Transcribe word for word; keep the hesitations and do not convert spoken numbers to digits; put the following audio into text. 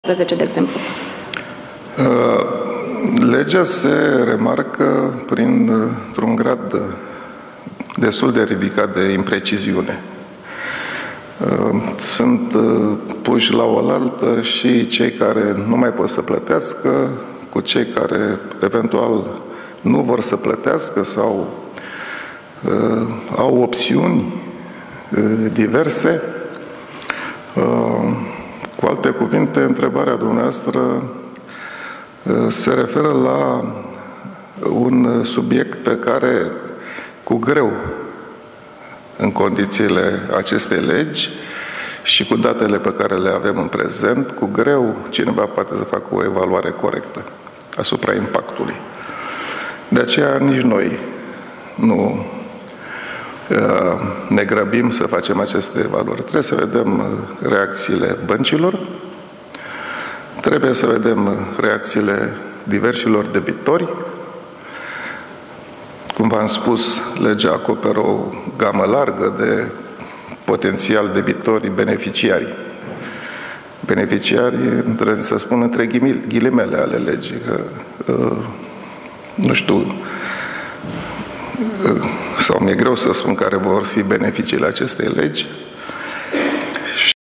de exemplu? Legea se remarcă printr-un grad destul de ridicat de impreciziune. Sunt puși la oaltă și cei care nu mai pot să plătească cu cei care eventual nu vor să plătească sau uh, au opțiuni uh, diverse. Uh, cu alte cuvinte, întrebarea dumneavoastră uh, se referă la un subiect pe care cu greu, în condițiile acestei legi și cu datele pe care le avem în prezent, cu greu cineva poate să facă o evaluare corectă asupra impactului. De aceea nici noi nu uh, ne grăbim să facem aceste evaluări. Trebuie să vedem reacțiile băncilor, trebuie să vedem reacțiile diversilor debitori. Cum v-am spus, legea acoperă o gamă largă de potențial debitori beneficiari. Beneficiari, trebuie să spun între ghilimele ale legii, că uh, nu știu, uh, sau mi-e greu să spun care vor fi beneficiile acestei legi,